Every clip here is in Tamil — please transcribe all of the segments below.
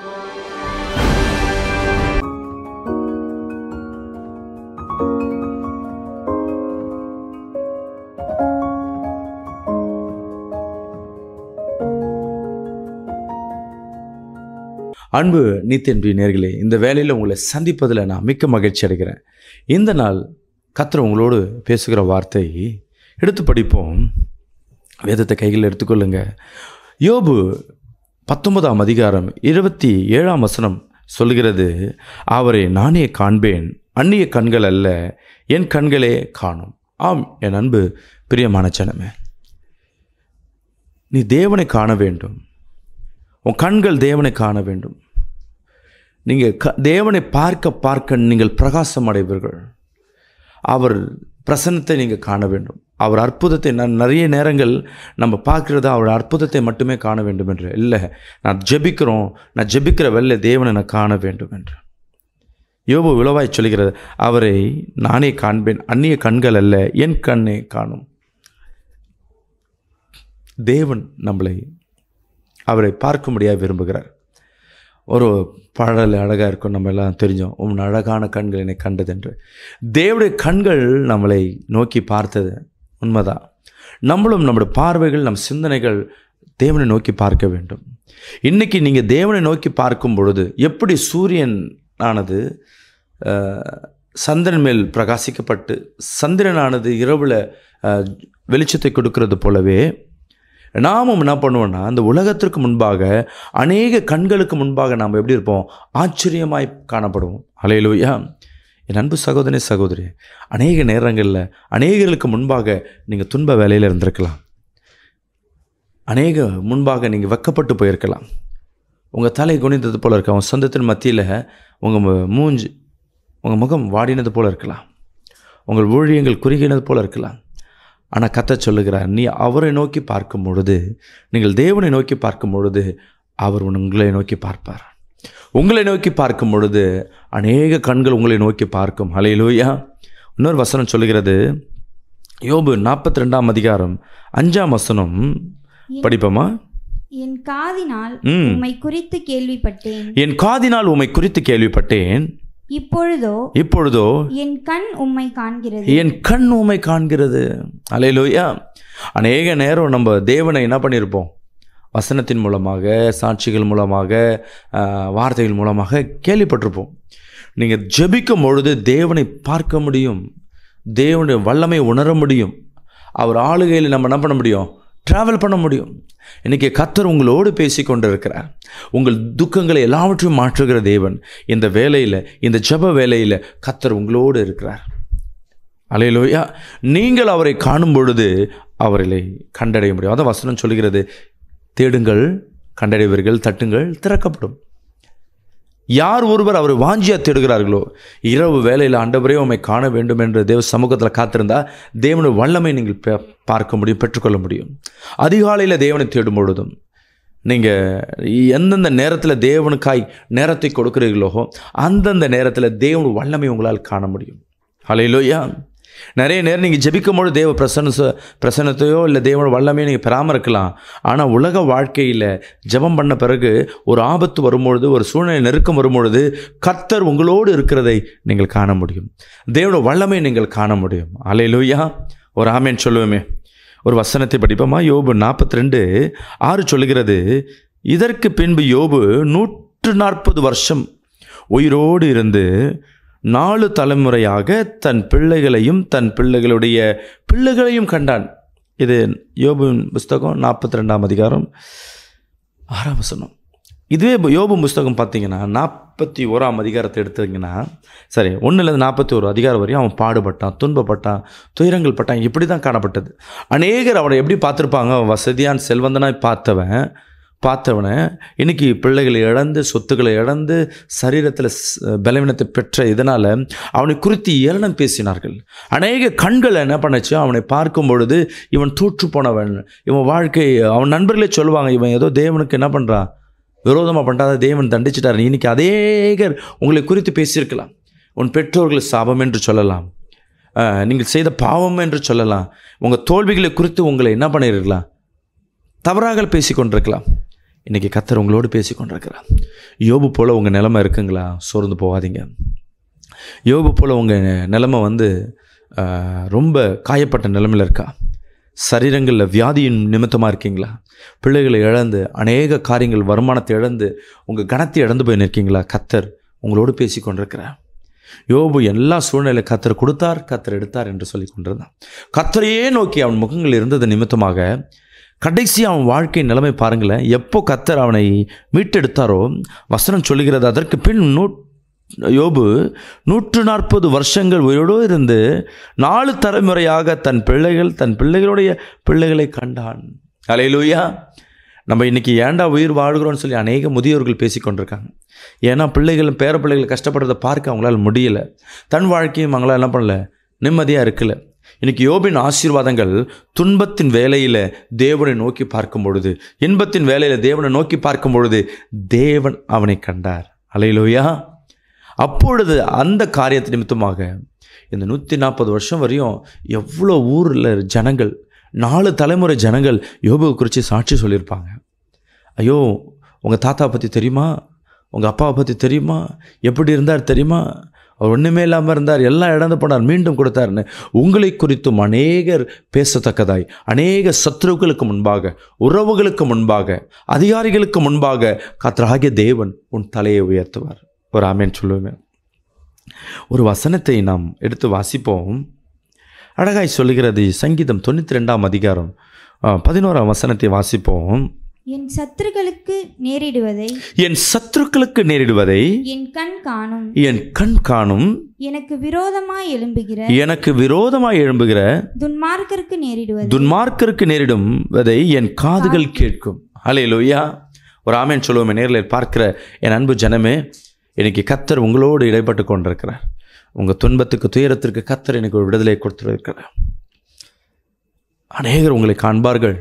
அன்பு நித்தியம் டிவி நேயர்களே, இந்த வேலையில் உங்களை சந்திப்பதில் நான் மிக்க மகிழ்ச்சி அடைகிறேன். இந்த நாள் கர்த்தர் உங்களோடு பேசுகிற வார்த்தை எடுத்து படிப்போம். வேதத்தை கையில் எடுத்துக்கொள்ளுங்க. யோபு 19ஆம் அதிகாரம் 27ஆம் வசனம் சொல்கிறது, அவரை நானே காண்பேன், அந்நிய கண்கள் அல்ல, என் கண்களே காணும். ஆம் என் அன்பு பிரியமான ஜனமே, நீ தேவனை காண வேண்டும். உன் கண்கள் தேவனை காண வேண்டும். நீங்கள் தேவனை பார்க்க பார்க்க நீங்கள் பிரகாசம் அடைவீர்கள். அவர் பிரசன்னத்தை நீங்கள் காண வேண்டும். அவர் அற்புதத்தை நிறைய நேரங்கள் நம்ம பார்க்குறதா அவர் அற்புதத்தை மட்டுமே காண வேண்டும் என்று இல்லை. நான் ஜெபிக்கிற வேளையில தேவனை நான் காண வேண்டும் என்று யோபு விளவாய் சொல்கிறது, அவரை நானே காண்பேன், அந்நிய கண்கள் அல்ல, என் கண்ணே காணும். தேவன் அவரை பார்க்கும்படியாக விரும்புகிறார். ஒரு பாடல் அழகாக இருக்கும், நம்ம எல்லாம் தெரிஞ்சோம், உன் அழகான கண்கள் என்னை கண்டது என்று. தேவனுடைய கண்கள் நம்மளை நோக்கி பார்த்தது உண்மைதான். நம்மளும் நம்முடைய பார்வைகள், நம் சிந்தனைகள் தேவனை நோக்கி பார்க்க வேண்டும். இன்றைக்கி நீங்கள் தேவனை நோக்கி பார்க்கும் பொழுது எப்படி சூரியன் ஆனது சந்திரன் மேல் பிரகாசிக்கப்பட்டு சந்திரனானது இரவில் வெளிச்சத்தை கொடுக்கிறது போலவே நாமும் என்ன பண்ணுவோம்னா, அந்த உலகத்திற்கு முன்பாக அநேக கண்களுக்கு முன்பாக நாம் எப்படி இருப்போம்? ஆச்சரியமாய் காணப்படுவோம். அல்லேலூயா. என் அன்பு சகோதரனே சகோதரி, அநேக நேரங்களில் அநேகர்களுக்கு முன்பாக நீங்கள் துன்ப வேலையில் இருந்திருக்கலாம். அநேக முன்பாக நீங்கள் வெக்கப்பட்டு போயிருக்கலாம். உங்கள் தலை குனிந்தது போல் இருக்கலாம். உங்கள் சொந்தத்தின் மத்தியில் உங்கள் முகம் வாடினது போல் இருக்கலாம். உங்கள் ஊழியங்கள் குறுகினது போல் இருக்கலாம். ஆனால் கர்த்தர் சொல்லுகிறார், நீ அவரை நோக்கி பார்க்கும் பொழுது, நீங்கள் தேவனை நோக்கி பார்க்கும் பொழுது அவர் உங்களை நோக்கி பார்ப்பார். உங்களை நோக்கி பார்க்கும் பொழுது அநேக கண்கள் உங்களை நோக்கி பார்க்கும். ஹல்லேலூயா. இன்னொரு வசனம் சொல்லுகிறது, யோபு 42ஆம் அதிகாரம் 5ஆம் வசனம் படிப்போமா? என் காதினால் உம்மை குறித்து கேள்விப்பட்டேன். என் காதினால் உம்மை குறித்து கேள்விப்பட்டேன். இப்பொழுதோ என் கண் உம்மை காண்கிறது. என் கண் உம்மை காண்கிறது. அல்லேலூயா. அநேக நேரம் நம்ம தேவனை என்ன பண்ணியிருப்போம்? வசனத்தின் மூலமாக, சாட்சிகள் மூலமாக, வார்த்தைகள் மூலமாக கேள்விப்பட்டிருப்போம். நீங்கள் ஜெபிக்கும் பொழுது தேவனை பார்க்க முடியும். தேவனுடைய வல்லமை உணர முடியும். அவர் ஆளுகையில் நம்ம என்ன பண்ண முடியும்? ட்ராவல் பண்ண முடியும். இன்றைக்கி கர்த்தர் உங்களோடு பேசி கொண்டு இருக்கிறார். உங்கள் துக்கங்களை எல்லாவற்றையும் மாற்றுகிற தேவன் இந்த வேலையில், இந்த ஜெப வேலையில் கர்த்தர் உங்களோடு இருக்கிறார். அல்லேலூயா. நீங்கள் அவரை காணும் பொழுது அவர்களை கண்டடைய முடியும். அதான் வசனம் சொல்கிறது, தேடுங்கள் கண்டடைவீர்கள், தட்டுங்கள் திறக்கப்படும். யார் ஒருவர் அவரை வாஞ்சியாக தேடுகிறார்களோ, இரவு வேலையில் ஆண்டவரே உம்மை காண வேண்டும் என்று தேவ சமூகத்தில் காத்திருந்தால் தேவனுடைய வல்லமை நீங்கள் பார்க்க முடியும், பெற்றுக்கொள்ள முடியும். அதிகாலையில் தேவனை தேடும் பொழுதும் நீங்கள் எந்தெந்த நேரத்தில் தேவனுக்காய் நேரத்தை கொடுக்கிறீர்களோ அந்தந்த நேரத்தில் தேவனுடைய வல்லமை உங்களால் காண முடியும். ஹல்லேலூயா. நிறைய நேரம் நீங்கள் ஜெபிக்கும்போது தேவ பிரசன்னத்தையோ இல்லை தேவனோட வல்லமையோ நீங்கள் பெறாமல் இருக்கலாம். ஆனால் உலக வாழ்க்கையில் ஜெபம் பண்ண பிறகு ஒரு ஆபத்து வரும்பொழுது, ஒரு சூழ்நிலை நெருக்கம் வரும்பொழுது கர்த்தர் உங்களோடு இருக்கிறதை நீங்கள் காண முடியும். தேவனோட வல்லமை நீங்கள் காண முடியும். அல்லேலூயா. ஒரு ஆமேன் சொல்லுவோமே. ஒரு வசனத்தை படிப்போமா? யோபு 42:6 சொல்லுகிறது, இதற்கு பின்பு யோபு 140 வருஷம் உயிரோடு இருந்து 4 தலைமுறையாக தன் பிள்ளைகளையும் தன் பிள்ளைகளுடைய பிள்ளைகளையும் கண்டான். இது யோபுவின் புஸ்தகம் 42ஆம் அதிகாரம் 6ஆம் வசனம். இதுவே யோபு புஸ்தகம் பார்த்தீங்கன்னா 41ஆம் அதிகாரத்தை எடுத்துக்கிங்கன்னா, சரி 1லேருந்து 41 அதிகாரம் வரையும் அவன் பாடுபட்டான், துன்பப்பட்டான், துயரங்கள் பட்டான். இப்படி தான் காணப்பட்டது. அநேகர் அவனை எப்படி பார்த்துருப்பாங்க? வசதியான செல்வந்தனாய் பார்த்தவனை இன்றைக்கி பிள்ளைகளை இழந்து, சொத்துக்களை இழந்து, சரீரத்தில் பலவீனத்தை பெற்ற இதனால் அவனை குறித்து ஏளனம் பேசினார்கள். அநேக கண்கள் என்ன பண்ணுச்சு? அவனை பார்க்கும் பொழுது இவன் தூற்று போனவன், இவன் வாழ்க்கை, அவன் நண்பர்களே சொல்லுவாங்க, இவன் ஏதோ தேவனுக்கு என்ன பண்ணுறான், விரோதமாக பண்ணுறாத, தேவன் தண்டிச்சிட்டார். இன்றைக்கி அநேகர் உங்களை குறித்து பேசியிருக்கலாம். உன் பெற்றோர்கள் சாபம் என்று சொல்லலாம், நீங்கள் செய்த பாவம் என்று சொல்லலாம், உங்கள் தோல்விகளை குறித்து உங்களை என்ன பண்ணியிருக்கலாம், தவறாக பேசி கொண்டிருக்கலாம். இன்றைக்கி கர்த்தர் உங்களோடு பேசி கொண்டிருக்கிறார். யோபு போல் உங்கள் நிலைமை இருக்குங்களா? சோர்ந்து போகாதீங்க. யோபு போல் உங்கள் நிலைமை ரொம்ப காயப்பட்ட நிலைமையில் இருக்கா? சரீரங்களில் வியாதியின் நிமித்தமாக இருக்கீங்களா? பிள்ளைகளை இழந்து அநேக காரியங்கள், வருமானத்தை இழந்து உங்கள் கனத்தை இழந்து போய் நிற்கீங்களா? கர்த்தர் உங்களோடு பேசி கொண்டிருக்கிறார். யோபு எல்லா சூழ்நிலை கர்த்தர் கொடுத்தார், கர்த்தர் எடுத்தார் என்று சொல்லி கொண்டிருந்தான். கர்த்தரையே நோக்கி அவன் முகங்கள் இருந்தது நிமித்தமாக கடைசி அவன் வாழ்க்கை நிலைமை பாருங்களேன். எப்போ கர்த்தர் அவனை மீட்டெடுத்தாரோ வசனம் சொல்லுகிறது, அதற்கு பின் யோபு 140 வருஷங்கள் உயிரோடு இருந்து 4 தலைமுறையாக தன் பிள்ளைகளுடைய பிள்ளைகளை கண்டான். அல்லேலூயா. நம்ம இன்றைக்கி ஏண்டா உயிர் வாழ்கிறோன்னு சொல்லி அநேக முதியோர்கள் பேசி கொண்டிருக்காங்க. ஏன்னா பேர பிள்ளைகள் கஷ்டப்படுறதை பார்க்க அவங்களால முடியல. தன் வாழ்க்கையும் அவங்களால என்ன பண்ணல, நிம்மதியாக இருக்கல. இன்றைக்கி யோபின் ஆசீர்வாதங்கள் துன்பத்தின் வேலையில் தேவனை நோக்கி பார்க்கும் பொழுது, இன்பத்தின் வேலையில் தேவனை நோக்கி பார்க்கும் பொழுது தேவன் அவனை கண்டார். அல்லேலூயா. அப்பொழுது அந்த காரியத்தை நிமித்தமாக இந்த 140 வருஷம் வரையும் எவ்வளோ ஊரில் ஜனங்கள், 4 தலைமுறை ஜனங்கள் யோபுவை குறித்து சாட்சி சொல்லியிருப்பாங்க. ஐயோ, உங்கள் தாத்தா பற்றி தெரியுமா? உங்கள் அப்பாவை பற்றி தெரியுமா? எப்படி இருந்தார் தெரியுமா? அவர் ஒன்றுமே இல்லாமல் இருந்தார், எல்லாம் இழந்து போனார், மீண்டும் கொடுத்தாருன்னு உங்களை குறித்தும் அநேகர் பேசத்தக்கதாய், அநேக சத்துருக்களுக்கு முன்பாக, உறவுகளுக்கு முன்பாக, அதிகாரிகளுக்கு முன்பாக கர்த்தராகிய தேவன் உன் தலையை உயர்த்துவார். ஒரு ஆமென் சொல்லுவேன். ஒரு வசனத்தை நாம் எடுத்து வாசிப்போம். அழகாய் சொல்லுகிறது சங்கீதம் 92ஆம் அதிகாரம் 11ஆம் வசனத்தை வாசிப்போம். என் சத்துருக்களுக்கு நேரிடுவதை என் கண் காணும். எனக்கு விரோதமாய் எழும்புகிற துன்மார்க்கருக்கு நேரிடுவதை என் காதுகள் கேட்கும். அல்லேலூயா. ஒரு ஆமென் சொல்லுவோமே. நேரில் பார்க்கிற என் அன்பு ஜனமே, இன்னைக்கு கர்த்தர் உங்களோடு இடைப்பட்டு கொண்டிருக்கிறார். உங்கள் துன்பத்துக்கு, துயரத்திற்கு கர்த்தர் எனக்கு ஒரு விடுதலை கொடுத்துருக்கிறார். அநேகர் உங்களை காண்பார்கள்,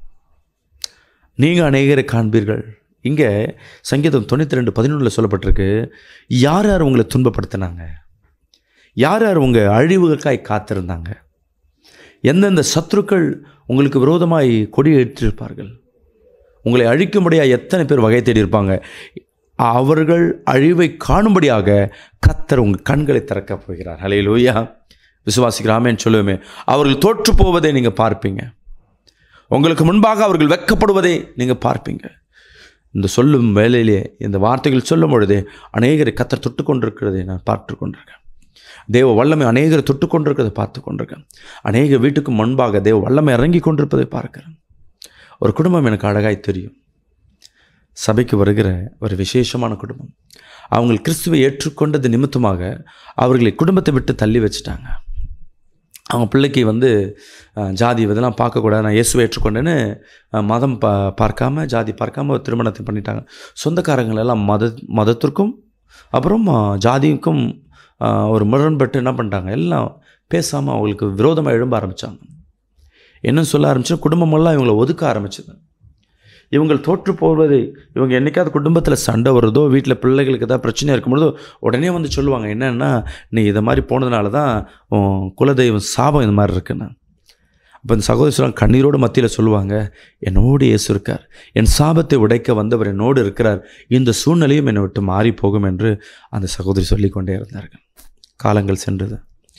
நீங்கள் அநேகரை காண்பீர்கள். இங்கே சங்கீதம் 92:11 சொல்லப்பட்டிருக்கு, யார் யார் உங்களை துன்பப்படுத்தினாங்க, யார் யார் உங்கள் அழிவுகளுக்காய் காத்திருந்தாங்க, எந்தெந்த சத்துருக்கள் உங்களுக்கு விரோதமாய் கொடி ஏற்றிருப்பார்கள், உங்களை அழிக்கும்படியாக எத்தனை பேர் வகை தேடி இருப்பாங்க, அவர்கள் அழிவை காணும்படியாக கர்த்தர் உங்கள் கண்களை திறக்க போகிறார். அல்லேலூயா. விசுவாசிக்கிற ஆமென் சொல்லுவோமே. அவர்கள் தோற்று போவதை நீங்கள் பார்ப்பீங்க. உங்களுக்கு முன்பாக அவர்கள் வெட்கப்படுவதை நீங்கள் பார்ப்பீங்க. இந்த சொல்லும் வேலையிலே, இந்த வார்த்தைகள் சொல்லும் பொழுதே அநேகரை கர்த்தர் தொட்டு கொண்டிருக்கிறதை நான் பார்த்து கொண்டிருக்கேன். தேவ வல்லமை அநேகரை தொட்டு கொண்டிருக்கிறதை பார்த்து கொண்டிருக்கேன். அநேக வீட்டுக்கு முன்பாக தேவ வல்லமை இறங்கி கொண்டிருப்பதை பார்க்கிறேன். ஒரு குடும்பம் எனக்கு அழகாய் தெரியும். சபைக்கு வருகிற ஒரு விசேஷமான குடும்பம். அவங்க கிறிஸ்துவை ஏற்றுக்கொண்டது நிமித்தமாக அவர்களை குடும்பத்தை விட்டு தள்ளி வச்சுட்டாங்க. அவங்க பிள்ளைக்கு ஜாதி இதெல்லாம் பார்க்கக்கூடாது, நான் இயேசுவை ஏற்றுக்கொண்டேன்னு மதம் பார்க்காம, ஜாதி பார்க்காம ஒரு திருமணத்தை பண்ணிட்டாங்க. சொந்தக்காரங்களெல்லாம் மதத்திற்கும் அப்புறம் ஜாதிக்கும் ஒரு முரண்பட்டு என்ன பண்ணிட்டாங்க, எல்லாம் பேசாமல் அவங்களுக்கு விரோதமாக எழும்ப ஆரம்பித்தாங்க. என்னன்னு சொல்ல ஆரம்பிச்சு, குடும்பமெல்லாம் இவங்களை ஒதுக்க ஆரம்பிச்சது. இவங்கள் தோற்று போவதை, இவங்க என்றைக்காவது குடும்பத்தில் சண்டை வருதோ, வீட்டில் பிள்ளைகளுக்கு ஏதாவது பிரச்சனையாக இருக்கும்பொழுதோ உடனே சொல்லுவாங்க, என்னென்னா நீ இதை மாதிரி போனதுனால தான் குலதெய்வம் சாபம் இந்த மாதிரி இருக்குன்னு. அப்போ இந்த சகோதரி சொல்லுவாங்க, கண்ணீரோடு மத்தியில் சொல்லுவாங்க, என்னோடு இயேசு இருக்கார், என் சாபத்தை உடைக்க வந்தவர் என்னோடு இருக்கிறார், இந்த சூழ்நிலையும் என்னை விட்டு மாறி போகும் என்று அந்த சகோதரி சொல்லிக்கொண்டே இருந்தார்கள். காலங்கள் சென்றது.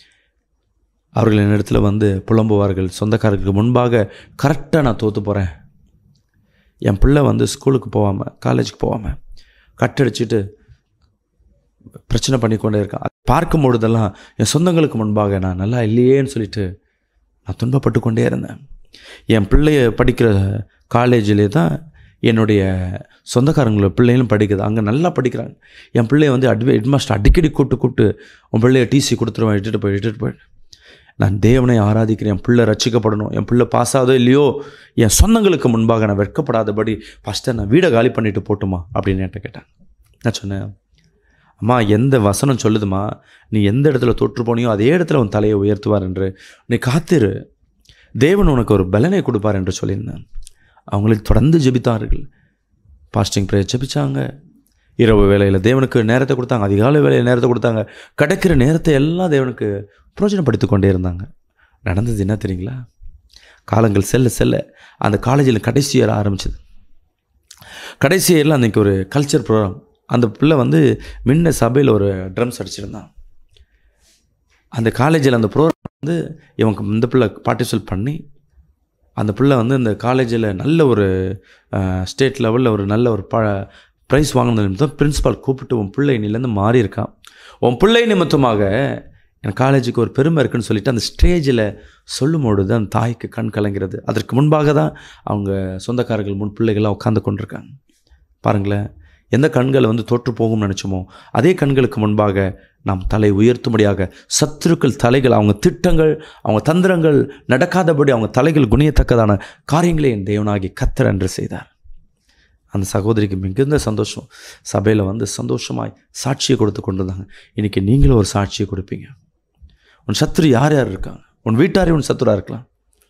அவர்கள் என்னிடத்தில் புலம்புவார்கள், சொந்தக்காரர்களுக்கு முன்பாக கரெக்டாக நான் தோற்று போகிறேன், என் பிள்ளை ஸ்கூலுக்கு போகாமல், காலேஜுக்கு போகாமல் கட்டடிச்சிட்டு பிரச்சனை பண்ணிக்கொண்டே இருக்கான். பார்க்கும் பொழுதெல்லாம் என் சொந்தங்களுக்கு முன்பாக நான் நல்லா இல்லையேன்னு சொல்லிட்டு நான் துன்பப்பட்டு கொண்டே இருந்தேன். என் பிள்ளைய படிக்கிற காலேஜிலே தான் என்னுடைய சொந்தக்காரங்களோட பிள்ளைகளும் படிக்குது, அங்கே நல்லா படிக்கிறாங்க. என் பிள்ளைய ஹெட்மாஸ்டர் அடிக்கடி கூப்பிட்டு உன் பிள்ளைய டிசி கொடுத்துருவேன், இட்டுட்டு போய் நான் தேவனை ஆராதிக்கிறேன், என் பிள்ளை ரட்சிக்கப்படணும், என் பிள்ளை பாஸ் ஆகுதோ இல்லையோ, என் சொந்தங்களுக்கு முன்பாக நான் வெட்கப்படாதபடி ஃபஸ்ட்டு நான் வீடை காலி பண்ணிட்டு போட்டுமா அப்படின்னு என்கிட்ட கேட்டேன். நான் சொன்னேன், அம்மா எந்த வசனம் சொல்லுதுமா, நீ எந்த இடத்துல தொற்று போனியோ அதே இடத்துல உன் தலையை உயர்த்துவார் என்று, நீ காத்திரு, தேவன் உனக்கு ஒரு பலனை கொடுப்பார் என்று சொல்லியிருந்தேன். அவங்களுக்கு தொடர்ந்து ஜெபித்தார்கள், பாஸ்டிங் ப்ரேயர் ஜெபிச்சாங்க, இரவு வேளையில் தேவனுக்கு நேரத்தை கொடுத்தாங்க, அதிகாலை வேலையில் நேரத்தை கொடுத்தாங்க, கிடைக்கிற நேரத்தை எல்லாம் தேவனுக்கு பிரயோஜனப்படுத்தி கொண்டே இருந்தாங்க. நடந்தது என்ன தெரியுங்களா? காலங்கள் செல்ல அந்த காலேஜில் கடைசி ஏற ஆரம்பிச்சது. கடைசி இயரில் அன்றைக்கி ஒரு கல்ச்சர் ப்ரோக்ராம். அந்த பிள்ளை வந்து முன்ன சபையில் ஒரு ட்ரம்ஸ் அடிச்சிருந்தான். அந்த காலேஜில் அந்த ப்ரோக்ராம் வந்து இவங்க இந்த பிள்ளை பார்ட்டிசிபேட் பண்ணி அந்த பிள்ளை வந்து இந்த காலேஜில் நல்ல ஒரு ஸ்டேட் லெவலில் ஒரு நல்ல ஒரு ப்ரைஸ் வாங்கினது நிமித்தம் பிரின்ஸிபால் கூப்பிட்டு உன் பிள்ளை இன்னிலேருந்து மாறி இருக்கான், உன் பிள்ளை நிமித்தமாக என் காலேஜுக்கு ஒரு பெருமை இருக்குன்னு சொல்லிட்டு அந்த ஸ்டேஜில் சொல்லும்பொழுது அந்த தாய்க்கு கண் கலங்கிறது. அதற்கு முன்பாக தான் அவங்க சொந்தக்காரர்கள் முன் பிள்ளைகள்லாம் உட்காந்து கொண்டிருக்காங்க. பாருங்களேன், எந்த கண்களை வந்து தோற்று போகும்னு நினச்சோமோ அதே கண்களுக்கு முன்பாக நாம் தலை உயர்த்தும்படியாக சத்துருக்கள் தலைகள், அவங்க திட்டங்கள், அவங்க தந்திரங்கள் நடக்காதபடி அவங்க தலைகள் குனியத்தக்கதான காரியங்களை என் தேவனாகி கர்த்தர் என்று செய்தார். அந்த சகோதரிக்கு மிகுந்த சந்தோஷம். சபையில் வந்து சந்தோஷமாய் சாட்சியை கொடுத்து கொண்டிருந்தாங்க. இன்றைக்கி நீங்களும் ஒரு சாட்சியை கொடுப்பீங்க. உன் சத்துரு யார் யார் இருக்காங்க? உன் வீட்டாரே உன் சத்துராக இருக்கலாம்.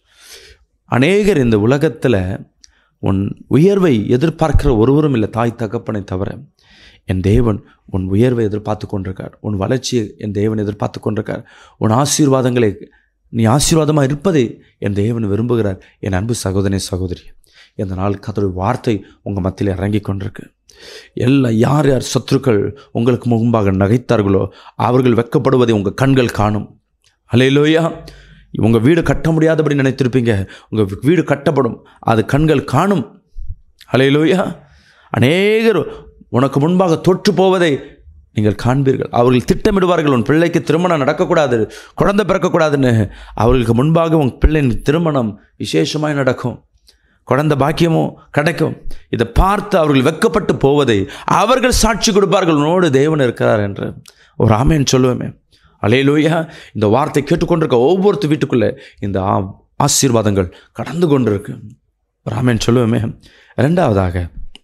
அநேகர் இந்த உலகத்தில் உன் உயர்வை எதிர்பார்க்கிற ஒருவரும் இல்லை, தாய் தகப்பனை தவிர. என் தேவன் உன் உயர்வை எதிர்பார்த்து கொண்டிருக்கார். உன் வளர்ச்சியை என் தேவன் எதிர்பார்த்து கொண்டிருக்கார். உன் ஆசீர்வாதங்களை நீ ஆசீர்வாதமாக இருப்பதை என் தேவன் விரும்புகிறார். என் அன்பு சகோதரனே சகோதரி, இந்த நாள் கர்த்தருடைய வார்த்தை உங்கள் மத்தியில் இறங்கி கொண்டிருக்கு. யார் யார் சத்துருக்கள் உங்களுக்கு முன்பாக நகைத்தார்களோ அவர்கள் வெட்கப்படுவதை உங்கள் கண்கள் காணும். அல்லேலூயா. உங்கள் வீடு கட்ட முடியாதபடி நினைத்திருப்பீங்க, உங்கள் வீடு கட்டப்படும், அது கண்கள் காணும். அல்லேலூயா. அநேகர் உனக்கு முன்பாக தொற்று போவதை நீங்கள் காண்பீர்கள். அவர்கள் திட்டமிடுவார்கள், உன் பிள்ளைக்கு திருமணம் நடக்கக்கூடாது, குழந்தை பிறக்கக்கூடாதுன்னு. அவர்களுக்கு முன்பாக உன் பிள்ளையின் திருமணம் விசேஷமாய் நடக்கும், குழந்தை பாக்கியமும் கிடைக்கும். இதை பார்த்து அவர்கள் வெட்கப்பட்டு போவதை அவர்கள் சாட்சி கொடுப்பார்கள், உன்னோடு தேவன் இருக்கிறார் என்று. ஒரு ஆமேன் சொல்லுவேமே. அல்லேலூயா. இந்த வார்த்தை கேட்டுக்கொண்டிருக்க ஒவ்வொருத்தர் வீட்டுக்குள்ளே இந்த ஆசீர்வாதங்கள் கடந்து கொண்டிருக்கு. ஒரு ஆமேன் சொல்லுவேமே. ரெண்டாவதாக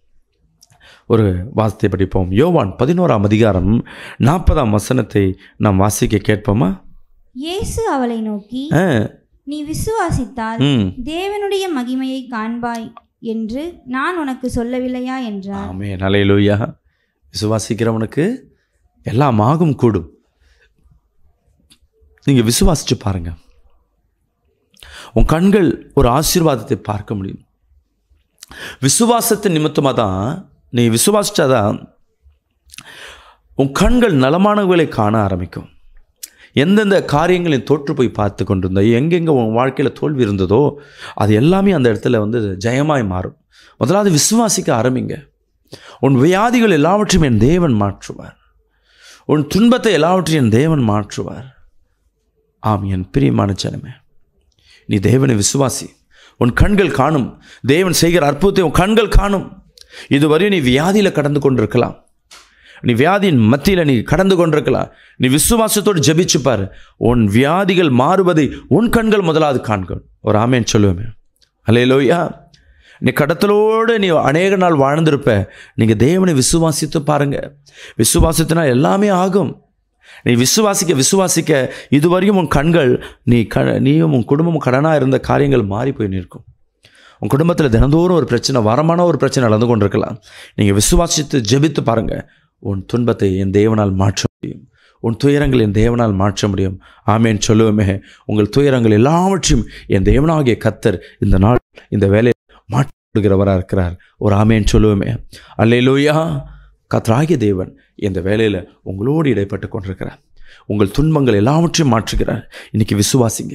ஒரு வார்த்தை படிப்போம். யோவான் 11ஆம் அதிகாரம் 40ஆம் வசனத்தை நாம் வாசிக்க கேட்போமா? இயேசு அவளை நோக்கி, நீ விசுவாசித்தால் தேவனுடைய மகிமையை காண்பாய் என்று நான் உனக்கு சொல்லவில்லையா என்றார். ஆமென். அல்லேலூயா. விசுவாசிக்கிறவனுக்கு எல்லாம் ஆகும் கூடும். நீங்கள் விசுவாசிச்சு பாருங்க, உன் கண்கள் ஒரு ஆசீர்வாதத்தை பார்க்க முடியும். விசுவாசத்தின் நிமித்தமாக தான் நீ விசுவாசிச்சாதான் உன் கண்கள் நலமானவர்களை காண ஆரம்பிக்கும். எந்தெந்த காரியங்களையும் தோற்று போய் பார்த்து கொண்டிருந்தோ, எங்கெங்கே உன் வாழ்க்கையில் தோல்வி இருந்ததோ அது எல்லாமே அந்த இடத்துல வந்து ஜெயமாய் மாறும். முதலாவது விசுவாசிக்க ஆரம்பிங்க. உன் வியாதிகள் எல்லாவற்றையும் என் தேவன் மாற்றுவார். உன் துன்பத்தை எல்லாவற்றையும் என் தேவன் மாற்றுவார். ஆம் என் பிரியமான ஜனமே, நீ தேவனை விசுவாசி. உன் கண்கள் காணும். தேவன் செய்கிற அற்புதத்தை உன் கண்கள் காணும். இதுவரையும் நீ வியாதியில் கடந்து கொண்டிருக்கலாம், நீ வியாதியின் மத்தியில் நீ கடந்து கொண்டிருக்கலாம். நீ விசுவாசத்தோடு ஜெபிச்சுப்பார், உன் வியாதிகள் மாறுவதை உன் கண்கள் முதலாவது காண்கள். ஒரு ஆமேன் சொல்லுவேன். அல்லேலூயா. நீ கடத்தலோடு நீ அநேக நாள் வாழ்ந்திருப்ப. நீங்கள் தேவனை விசுவாசித்து பாருங்க. விசுவாசத்தினால் எல்லாமே ஆகும். நீ விசுவாசிக்க விசுவாசிக்க இதுவரையும் உன் கண்கள் நீயும் உன் குடும்பமும் கடனாக இருந்த காரியங்கள் மாறி போய் நிற்கும். உன் குடும்பத்தில் தினந்தோறும் ஒரு பிரச்சனை, வரமான ஒரு பிரச்சனை நடந்து கொண்டிருக்கலாம். நீங்கள் விசுவாசித்து ஜெபித்து பாருங்கள். உன் துன்பத்தை என் தேவனால் மாற்ற முடியும். உன் துயரங்கள் என் தேவனால் மாற்ற முடியும். ஆமேன் சொல்லுவோமே. உங்கள் துயரங்கள் எல்லாவற்றையும் என் தேவனாகிய கர்த்தர் இந்த நாள் இந்த வேலையை மாற்றுகிறவராக இருக்கிறார். ஒரு ஆமேன் சொல்லுவோமே. அல்லேலூயா. கர்த்தராகிய தேவன் இந்த வேலையில் உங்களோடு இடைப்பட்டு கொண்டிருக்கிறார். உங்கள் துன்பங்கள் எல்லாவற்றையும் மாற்றுகிறார். இன்றைக்கி விசுவாசிங்க.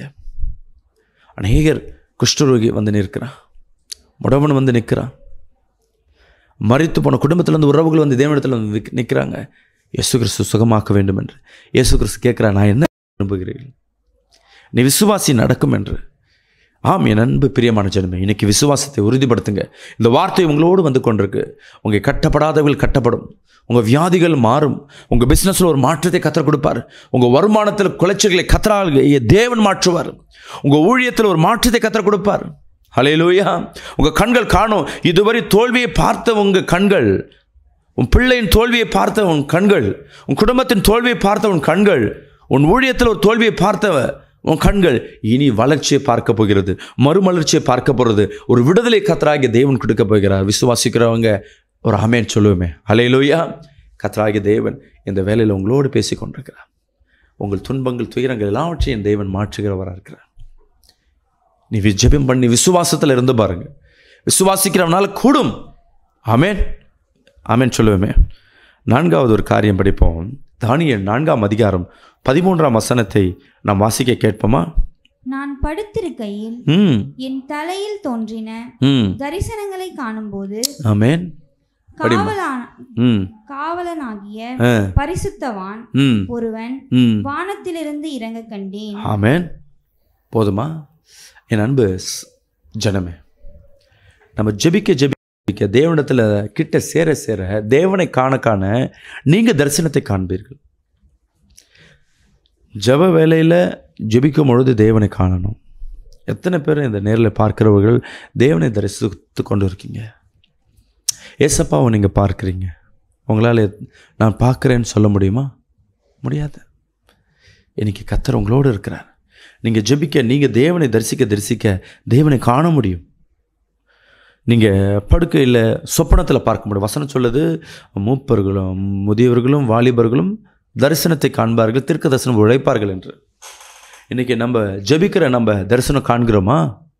அநேகர் குஷ்டரோகி வந்து நிற்கிறான், முடவன் வந்து நிற்கிறான், மரித்து போன குடும்பத்திலேருந்து உறவுகள் வந்து தேவனிடத்தில் வந்து நிற்கிறாங்க. இயேசு கிறிஸ்து சுகமாக்க வேண்டும் என்று இயேசு கிறிஸ்து கேட்குறான், நான் என்ன விரும்புகிறேன்? நீ விசுவாசி நடக்கும் என்று. ஆம் என் அன்பு பிரியமான ஜனமே, இன்னைக்கு விசுவாசத்தை உறுதிப்படுத்துங்க. இந்த வார்த்தை உங்களோடு வந்து கொண்டிருக்கு. உங்கள் கட்டப்படாதவர்கள் கட்டப்படும், உங்கள் வியாதிகள் மாறும், உங்கள் பிஸ்னஸில் ஒரு மாற்றத்தை கத்தர் கொடுப்பார், உங்கள் வருமானத்தில் குலைச்சல்களை கத்தரால் தேவன் மாற்றுவார், உங்கள் ஊழியத்தில் ஒரு மாற்றத்தை கத்தர் கொடுப்பார். ஹல்லேலூயா. உங்கள் கண்கள் காணும். இதுவரை தோல்வியை பார்த்த உங்கள் கண்கள், உன் பிள்ளையின் தோல்வியை பார்த்த உன் கண்கள், உன் குடும்பத்தின் தோல்வியை பார்த்த உன் கண்கள், உன் ஊழியத்தில் ஒரு தோல்வியை பார்த்த உன் கண்கள் இனி வளர்ச்சியை பார்க்க போகிறது, மறுமலர்ச்சியை பார்க்க போகிறது, ஒரு விடுதலை கர்த்தராகிய தேவன் கொடுக்க போகிறார். விசுவாசிக்கிறவங்க ஒரு ஆமென் சொல்லுவோமே. ஹல்லேலூயா. கர்த்தராகிய தேவன் இந்த வேலையில் உங்களோடு பேசி கொண்டிருக்கிறார். உங்கள் துன்பங்கள் துயரங்கள் எல்லாவற்றையும் தேவன் மாற்றுகிறவராக இருக்கிறார். நீ ஜெபம் பண்ணி விசுவாசத்தில் இருந்து பாருங்க. விசுவாசிக்கிறவனால கூடும். ஆமென், ஆமென் சொல்லுவேமே. 4வது ஒரு காரியம் படிப்போம். தானியேல் 4ஆம் அதிகாரம் 13ஆம் வசனத்தை நாம் வாசிக்க கேட்போமா? நான் படுத்திருக்கையில் என் தலையில் தோன்றின தரிசனங்களை காணும்போது, ஆமென், காவலனாகிய பரிசுத்தவான் ஒருவன் வானத்திலிருந்து இறங்க கண்டேன். ஆமென். போதுமா? என் அன்பு ஜனமே, நம்ம ஜெபிக்க தேவனிடத்தில் கிட்ட சேர சேர தேவனை காண காண நீங்கள் தரிசனத்தை காண்பீர்கள். ஜெப வேளையில் ஜெபிக்கும் பொழுது தேவனை காணணும். எத்தனை பேர் இந்த நேரில் பார்க்கிறவர்கள் தேவனை தரிசித்து கொண்டு இருக்கீங்க? ஏசப்பாவை நீங்கள் பார்க்குறீங்க. உங்களால் நான் பார்க்குறேன்னு சொல்ல முடியுமா? முடியாது. இன்னைக்கு கர்த்தர் உங்களோடு இருக்கிறார். நீங்கள் ஜெபிக்க, நீங்கள் தேவனை தரிசிக்க தேவனை காண முடியும். நீங்கள் படுக்கையில் சொப்பனத்தில் பார்க்க முடியும். வசனம் சொல்லுது, மூப்பர்களும் முதியவர்களும் வாலிபர்களும் தரிசனத்தை காண்பார்கள், தீர்க்க தரிசனம் உழைப்பார்கள் என்று. இன்றைக்கி நம்ம ஜெபிக்கிற நம்ம தரிசனம் காண்கிறோமா?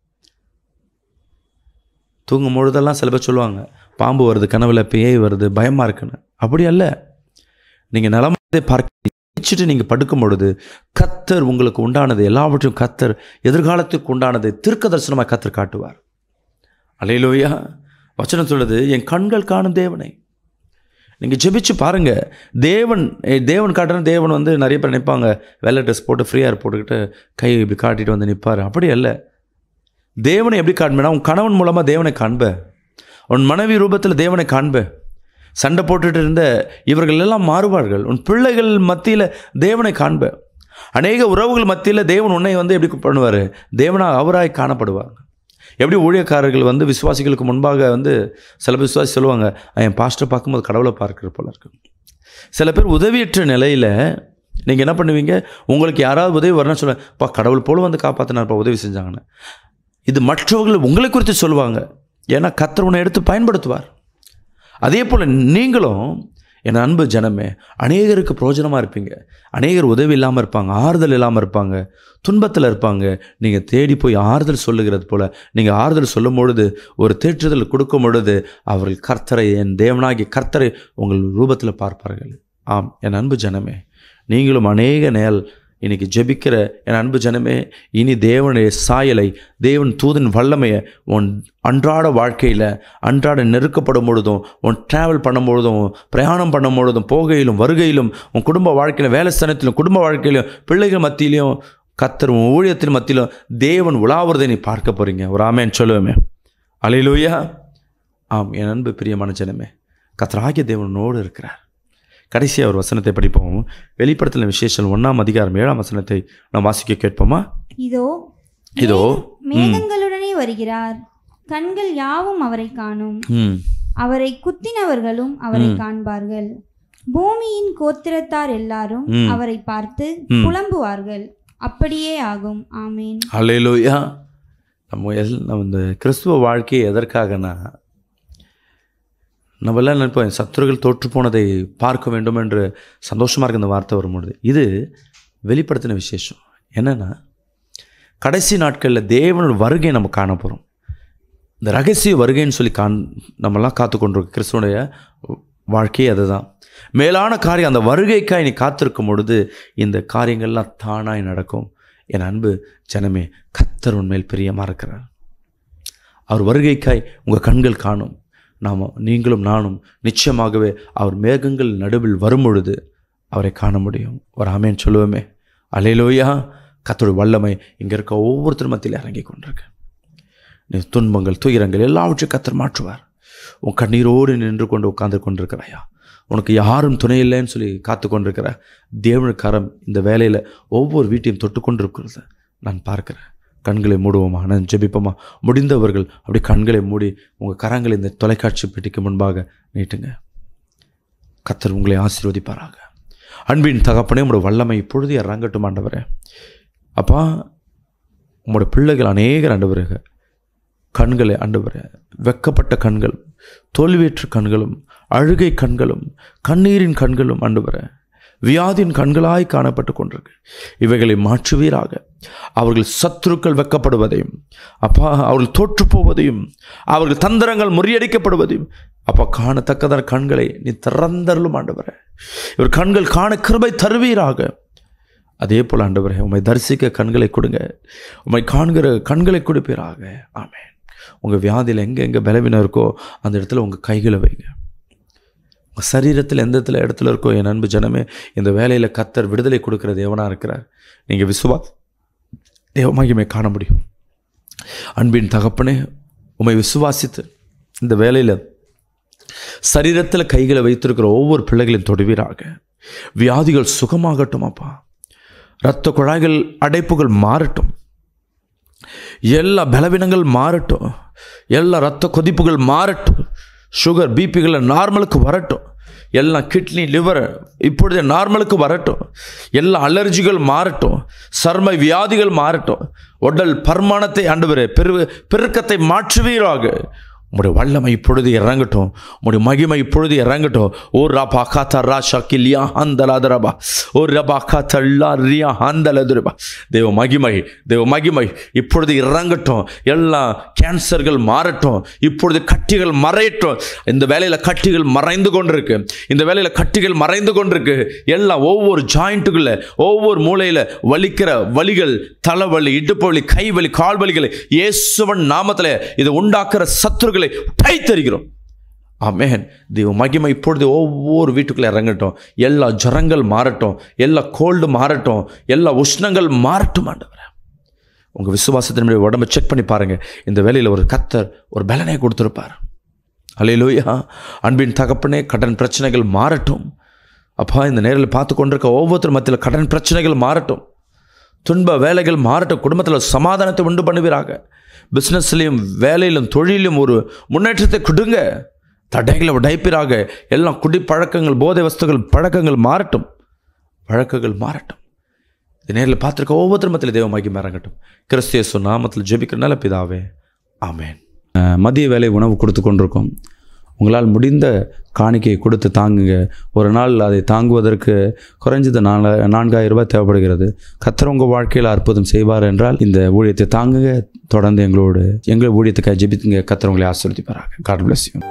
தூங்கும் பொழுதெல்லாம் சில பேர் சொல்லுவாங்க, பாம்பு வருது, கனவுல பேய் வருது, பயமாக இருக்குன்னு. அப்படி அல்ல. நீங்கள் நலமானதை பார்த்துட்டு நீங்கள் படுக்கும் பொழுது கர்த்தர் உங்களுக்கு உண்டானது எல்லாவற்றையும், கர்த்தர் எதிர்காலத்துக்கு உண்டானதை தீர்க்க தரிசனமாக கர்த்தர் காட்டுவார். அல்லேலூயா. வசனம் சொல்லுது, என் கண்கள் காணும் தேவனை. நீங்கள் ஜெபிச்சு பாருங்கள். தேவன் காட்டுறேன். தேவன் வந்து நிறைய பேர் நினைப்பாங்க, வெள்ளை ட்ரெஸ் போட்டு ஃப்ரீயாக போட்டுக்கிட்டு கை இப்படி காட்டிட்டு வந்து நிற்பார். அப்படி அல்ல. தேவனை எப்படி காண்பேன்னா, உன் கணவன் மூலமாக தேவனை காண்ப, உன் மனைவி ரூபத்தில் தேவனை காண்ப. சண்டை போட்டுட்டு இருந்த இவர்கள் எல்லாம் மாறுவார்கள். உன் பிள்ளைகள் மத்தியில் தேவனை காண்ப. அநேக உறவுகள் மத்தியில் தேவன் உன்னை வந்து எப்படி பண்ணுவார்? தேவனாக அவராய் காணப்படுவாங்க. எப்படி ஊழியக்காரர்கள் வந்து விசுவாசிகளுக்கு முன்பாக வந்து சில பேர் விசுவாசி சொல்லுவாங்க, என் பாஸ்டர் பார்க்கும்போது கடவுளை பார்க்குற போல இருக்கு. சில பேர் உதவியற்ற நிலையில் நீங்கள் என்ன பண்ணுவீங்க? உங்களுக்கு யாராவது உதவி வரணும்னு சொல்லுவாங்க, கடவுள் போல வந்து காப்பாற்றினார்ப்பா, உதவி செஞ்சாங்கன்னு. இது மற்றவர்கள் உங்களை குறித்து சொல்லுவாங்க. ஏன்னா கர்த்தர் உன்னை எடுத்து பயன்படுத்துவார். அதே போல் நீங்களும் என் அன்பு ஜனமே அநேகருக்கு பிரயோஜனமாக இருப்பீங்க. அநேகர் உதவி இல்லாமல் இருப்பாங்க, ஆறுதல் இல்லாமல் இருப்பாங்க, துன்பத்தில் இருப்பாங்க. நீங்கள் தேடி போய் ஆறுதல் சொல்லுகிறது போல் நீங்கள் ஆறுதல் சொல்லும் பொழுது, ஒரு தேற்றுதல் கொடுக்கும் பொழுது அவர்கள் கர்த்தரை, என் தேவனாகிய கர்த்தரை உங்கள் ரூபத்தில் பார்ப்பார்கள். ஆம் என் அன்பு ஜனமே, நீங்களும் அநேக நேல் இன்றைக்கி ஜெபிக்கிற என் அன்பு ஜனமே, இனி தேவனுடைய சாயலை, தேவன் தூதன் வல்லமையை உன் அன்றாட வாழ்க்கையில், அன்றாட நெருக்கப்படும் பொழுதும், உன் ட்ராவல் பண்ணும் பொழுதும், பிரயாணம் பண்ணும் பொழுதும், போகையிலும் வருகையிலும், உன் குடும்ப வாழ்க்கையிலும், வேலை ஸ்தானத்திலும், குடும்ப வாழ்க்கையிலும், பிள்ளைகள் மத்தியிலையும், கர்த்தர் உன் ஊழியத்தின் மத்தியிலும் தேவன் உலாவுறதை நீ பார்க்க போகிறீங்க. ஒரு ஆமென் சொல்லுவேமே. அல்லேலூயா. ஆம் என் அன்பு பிரியமான ஜனமே, கர்த்தராகிய தேவனோடு இருக்கிறார். கடைசியாக ஒரு வசனத்தை படிப்போம். வெளிப்படுத்தல் விசேஷம் 1ஆம் அதிகாரம் 7ஆம் வசனத்தை நாம் வாசிக்க கேட்போமா? இதோ மேகங்களுடனே வருகிறார், கண்கள் யாவும் அவரை காணும், அவரை குத்தினவர்களும் அவரை காண்பார்கள், பூமியின் கோத்திரத்தார் எல்லாரும் அவரை பார்த்து புலம்புவார்கள். அப்படியே ஆகும். ஆமீன். அல்லேலூயா. நம்ம இந்த கிறிஸ்துவ வாழ்க்கை எதற்காகனா, நம்மளாம் நினைப்போம் சத்துருகள் தோற்று போனதை பார்க்க வேண்டும் என்று சந்தோஷமாக இருக்க இந்த வார்த்தை வரும்பொழுது, இது வெளிப்படுத்தின விசேஷம். என்னென்னா, கடைசி நாட்களில் தேவனோட வருகையை நம்ம காண போகிறோம். இந்த ரகசிய வருகைன்னு சொல்லி நம்மளாம் காத்து கொண்டிருக்கோம். கிறிஸ்துவனுடைய வாழ்க்கையே அதுதான். மேலான காரியம் அந்த வருகைக்காய் நீ காத்திருக்கும் பொழுது இந்த காரியங்கள்லாம் தானாய் நடக்கும். என் அன்பு ஜனமே, கர்த்தர் உன்மேல் பிரியமாக இருக்கிறார். அவர் வருகைக்காய் உங்கள் கண்கள் காணும். நீங்களும் நானும் நிச்சயமாகவே அவர் மேகங்கள் நடுவில் வரும்பொழுது அவரை காண முடியும். ஒரு ஆமென் சொல்லுவோமே. அல்லேலூயா. கர்த்தருடைய வல்லமை இங்கே இருக்க ஒவ்வொருத்தர் மத்தியில் இறங்கி கொண்டிருக்கு. நீ துன்பங்கள், துயரங்கள் எல்லாவற்றையும் கர்த்தர் மாற்றுவார். உன் கண்ணீரோடு நின்று கொண்டு உட்கார்ந்து கொண்டிருக்கிறாயா? உனக்கு யாரும் துணை இல்லைன்னு சொல்லி காத்து கொண்டிருக்கிற தேவனுடைய கரம் இந்த வேலையில் ஒவ்வொரு வீட்டையும் தொட்டு கொண்டிருக்கிறது நான் பார்க்குறேன். கண்களை மூடுவோமா? நான் ஜெபிப்போமா? முடிந்தவர்கள் அப்படி கண்களை மூடி உங்கள் கரங்களை இந்த தொலைக்காட்சி பெட்டிக்கு முன்பாக நீட்டுங்க. கர்த்தர் உங்களை ஆசீர்வதிப்பாராக. அன்பின் தகப்பனே, உங்களோட வல்லமை இப்பொழுது இறங்கட்டும் ஆண்டவரே. அப்பா, உங்களோட பிள்ளைகள் அநேகர் ஆண்டவரே கண்களை ஆண்டவரே, வெக்கப்பட்ட கண்கள், தோல்வியற்ற கண்களும், அழுகை கண்களும், கண்ணீரின் கண்களும் ஆண்டவரே, வியாதியின் கண்களாய் காணப்பட்டு கொண்டிருக்கு. இவைகளை மாற்றுவீராக. அவர்கள் சத்துருக்கள் வெட்கப்படுவதையும் அப்பா, அவர்கள் தோற்று போவதையும், அவர்கள் தந்திரங்கள் முறியடிக்கப்படுவதையும் அப்பா காணத்தக்கதான கண்களை நீ திறந்தருளும் ஆண்டவரே. இவர் கண்கள் காண கிருபை தருவீராக. அதே போல் ஆண்டவரே, உம்மை தரிசிக்க கண்களை கொடுங்க, உம்மை காண்கிற கண்களை கொடுப்பீராக. ஆமென். உங்கள் வியாதியில் எங்கே பலவீனம் இருக்கோ அந்த இடத்துல உங்கள் கைகளை வைங்க. உங்கள் சரீரத்தில் எந்த இடத்துல இருக்கோ என் அன்பு ஜனமே, இந்த வேலையில் கர்த்தர் விடுதலை கொடுக்கிற தேவனாக இருக்கிறார். நீங்கள் தேவ மகிமை காண முடியும். அன்பின் தகப்பனே, உம்மை விசுவாசித்து இந்த வேலையில் சரீரத்தில் கைகளை வைத்திருக்கிற ஒவ்வொரு பிள்ளைகளையும் தொடுவீராக. வியாதிகள் சுகமாகட்டும் அப்பா. இரத்த குழாய்கள் அடைப்புகள் மாறட்டும். எல்லா பலவீனங்கள் மாறட்டும். எல்லா இரத்த கொதிப்புகள் மாறட்டும். சுகர் பிபிகளை நார்மலுக்கு வரட்டும். எல்லா கிட்னி லிவர் இப்பொழுதே நார்மலுக்கு வரட்டும். எல்லா அலர்ஜிகள் மாறட்டும். சர்ம வியாதிகள் மாறட்டும். உடல் பர்மானத்தை ஆண்டவரே, பெருக்கத்தை மாற்றுவீராக. உம்முடைய வல்லமை இப்பொழுது இறங்கட்டும். உம்முடைய மகிமை இப்பொழுது இறங்கட்டும். ஓ ரபா காத்தா ராஷா கில்லியா ஹந்தலாதரபா, ஓ ரபா காத்தா ரியா ஹந்தலதுரபா. தேவ மகிமை இப்பொழுது இறங்கட்டும். எல்லா கேன்சர்கள் மாறட்டும். இப்பொழுது கட்டிகள் மறையட்டும். இந்த வேலையில் கட்டிகள் மறைந்து கொண்டிருக்கு. எல்லா ஒவ்வொரு ஜாயிண்ட்டுகளில், ஒவ்வொரு மூலையில் வலிக்கிற வலிகள், தலைவலி, இடுப்பு வலி, கை வலி, கால் வலிகளை இயேசுவின் நாமத்தில் இது உண்டாக்குற சத்துருக்களை கைத்தறிகிறோம். ஆமென். தேவ மகிமை இப்பொழுது ஒவ்வொரு வீட்டுக்குள்ள இறங்கட்டும். எல்லா ஜரங்கள் மாறட்டும். எல்லா கோல்டு மாறட்டும். எல்லா உஷ்ணங்கள் மாறட்டும் ஆண்டவரே. உங்கள் விசுவாசத்தின் உடம்பை செக் பண்ணி பாருங்க. இந்த வேலையில் ஒரு கர்த்தர் ஒரு பலனை கொடுத்திருப்பார். அல்லேலூயா. அன்பின் தகப்பனே, கடன் பிரச்சனைகள் மாறட்டும் அப்பா. இந்த நேரில் பார்த்து கொண்டிருக்க ஒவ்வொருத்தர் மத்தியில் கடன் பிரச்சனைகள் மாறட்டும். துன்ப வேலைகள் மாறட்டும். குடும்பத்தில் சமாதானத்தை உண்டு பண்ணுவீராக. பிஸ்னஸ்லையும் வேலையிலும் தொழிலும் ஒரு முன்னேற்றத்தை கொடுங்க. தடைகளை உடைப்பீராக. எல்லாம் குடி பழக்கங்கள், போதை வஸ்துகள் பழக்கங்கள் மாறட்டும். இது நேரில் பார்த்துருக்க ஒவ்வொருத்தர் மத்தியில் தேவ மகிமை இறங்கட்டும். கிறிஸ்து இயேசு நாமத்தில் ஜெபிக்கிற நல்ல பிதாவே, ஆமென். மதிய வேலை உணவு கொடுத்து கொண்டிருக்கோம். உங்களால் முடிந்த காணிக்கையை கொடுத்து தாங்குங்க. ஒரு நாள் அதை தாங்குவதற்கு குறைஞ்சது 4000 ரூபாய் தேவைப்படுகிறது. கர்த்தர் உங்கள் வாழ்க்கையில் அற்புதம் செய்வார் என்றால் இந்த ஊழியத்தை தாங்குங்க. தொடர்ந்து எங்கள் ஊழியத்துக்காக ஜெபித்துங்க. கர்த்தர் உங்களை ஆசீர்வதிப்பாராக. God bless you.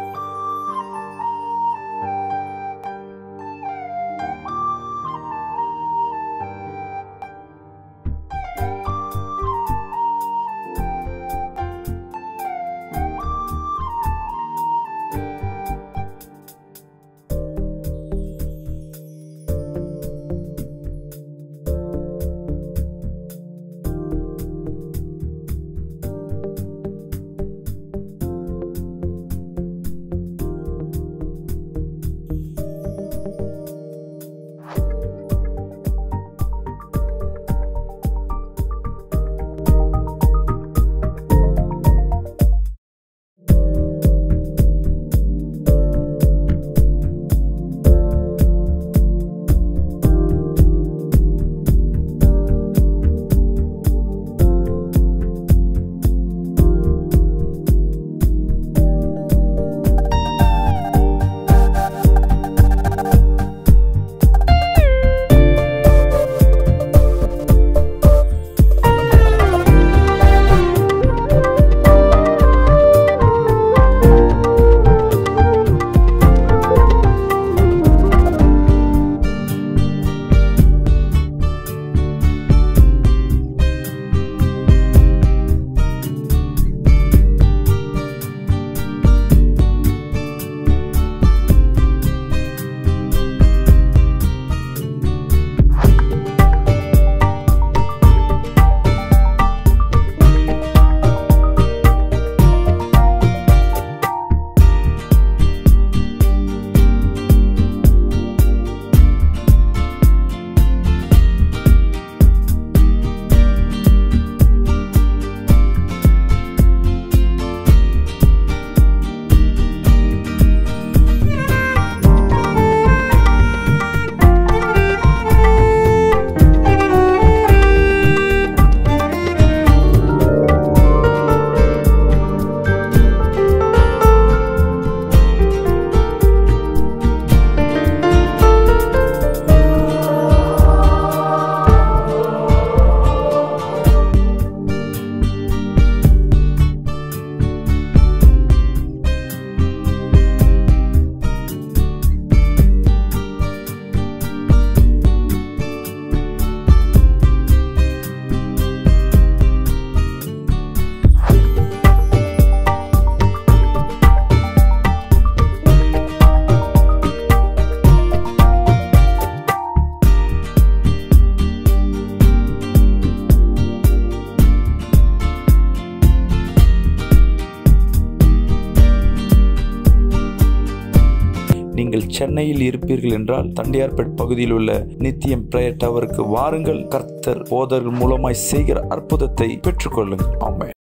நீங்கள் சென்னையில் இருப்பீர்கள் என்றால் தண்டியார்பேட் பகுதியில் உள்ள நித்தியம் பிரேயர் டவருக்கு வாருங்கள். கர்த்தர் போதர்கள் மூலமாய் செய்கிற அற்புதத்தை பெற்றுக்கொள்ளுங்கள். ஆமென்.